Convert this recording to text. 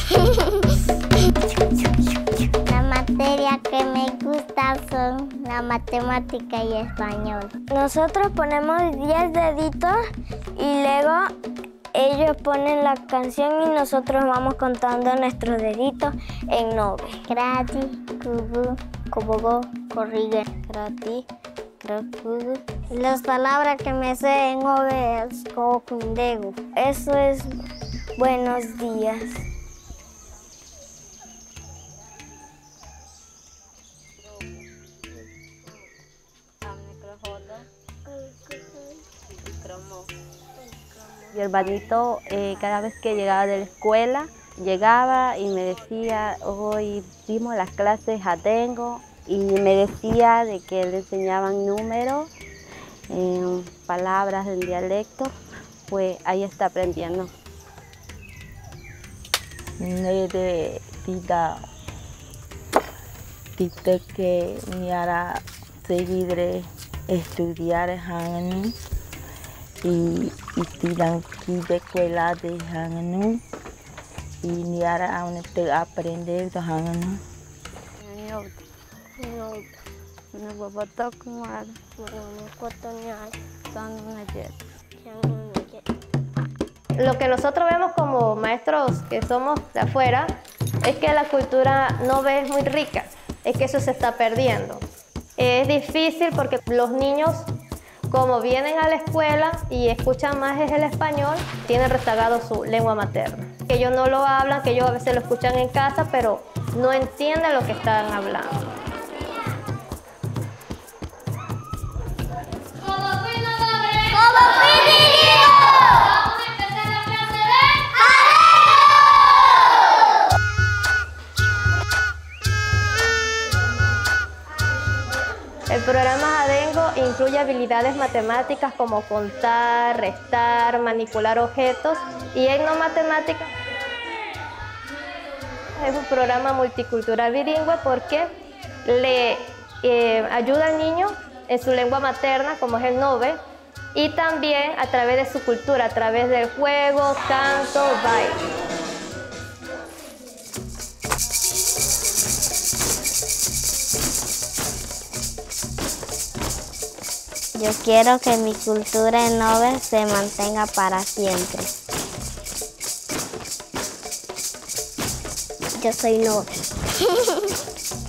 La materia que me gusta son la matemática y español. Nosotros ponemos 10 deditos y luego ellos ponen la canción y nosotros vamos contando nuestros deditos en 9. Krati, kubu, kobogo, corrigue, krati, krakugu. Las palabras que me sé en 9 es kokundego. Eso es buenos días. Mi hermanito, cada vez que llegaba de la escuela, llegaba y me decía, hoy vimos las clases Atengo, y me decía de que le enseñaban números, palabras en dialecto, pues ahí está aprendiendo. Nede tida tite que ni hará seguir estudiar hanganu y tiran ki de escuela de hanganu y ni hará aún te aprender de hanganu. Lo que nosotros vemos como maestros que somos de afuera es que la cultura no es muy rica, es que eso se está perdiendo. Es difícil porque los niños, como vienen a la escuela y escuchan más el español, tienen rezagado su lengua materna. Que ellos no lo hablan, que ellos a veces lo escuchan en casa, pero no entienden lo que están hablando. El programa Adengo incluye habilidades matemáticas como contar, restar, manipular objetos y etnomatemáticas. Es un programa multicultural bilingüe porque le ayuda al niño en su lengua materna, como es el Nove, y también a través de su cultura, a través del juego, canto, baile. Yo quiero que mi cultura en Nove se mantenga para siempre. Yo soy Nove.